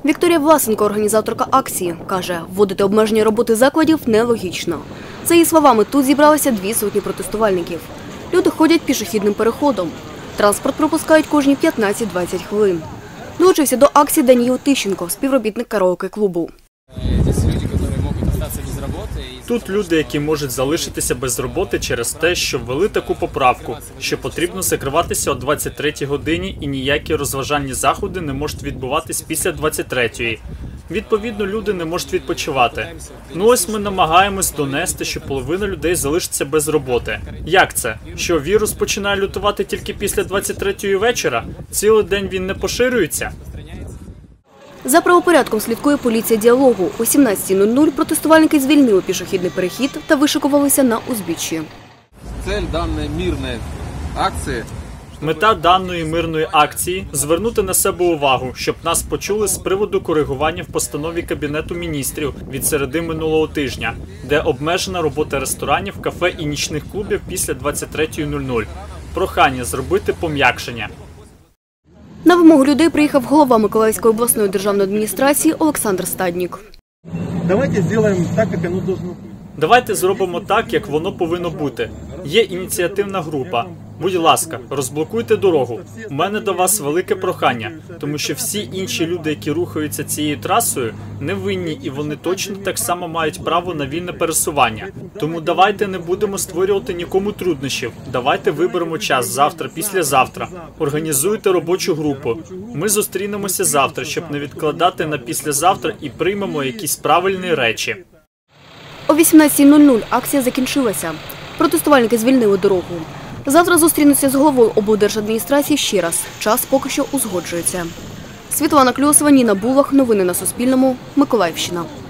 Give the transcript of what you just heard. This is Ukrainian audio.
Вікторія Власенко, організаторка акції, каже, вводити обмеження роботи закладів нелогічно. За її словами, тут зібралися 200 протестувальників. Люди ходять пішохідним переходом. Транспорт пропускають кожні 15-20 хвилин. Долучився до акції Даніїл Тищенко, співробітник караоке-клубу. Тут люди, які можуть залишитися без роботи через те, що ввели таку поправку, що потрібно закриватися о 23-й годині і ніякі розважальні заходи не можуть відбуватись після 23-ї. Відповідно, люди не можуть відпочивати. Ну ось ми намагаємось донести, що половина людей залишиться без роботи. Як це? Що вірус починає лютувати тільки після 23-ї вечора? Цілий день він не поширюється? За правопорядком слідкує поліція діалогу. О 17:00 протестувальники звільнили пішохідний перехід та вишикувалися на узбіччі. Мета даної мирної акції – звернути на себе увагу, щоб нас почули з приводу коригування в постанові Кабінету міністрів від середи минулого тижня, де обмежена робота ресторанів, кафе і нічних клубів після 23:00. Прохання зробити пом'якшення. На вимогу людей приїхав голова Миколаївської обласної державної адміністрації Олександр Стаднік. Давайте зробимо так, як воно повинно бути. Є ініціативна група. Будь ласка, розблокуйте дорогу. У мене до вас велике прохання, тому що всі інші люди, які рухаються цією трасою, невинні і вони точно так само мають право на вільне пересування. Тому давайте не будемо створювати нікому труднощів. Давайте виберемо час завтра, післязавтра. Організуйте робочу групу. Ми зустрінемося завтра, щоб не відкладати на післязавтра і приймемо якісь правильні речі. О 18:00 акція закінчилася. Протестувальники звільнили дорогу. Завтра зустрінуться з головою облдержадміністрації ще раз. Час поки що узгоджується. Світлана Кльосова, Ніна Булах. Новини на Суспільному. Миколаївщина.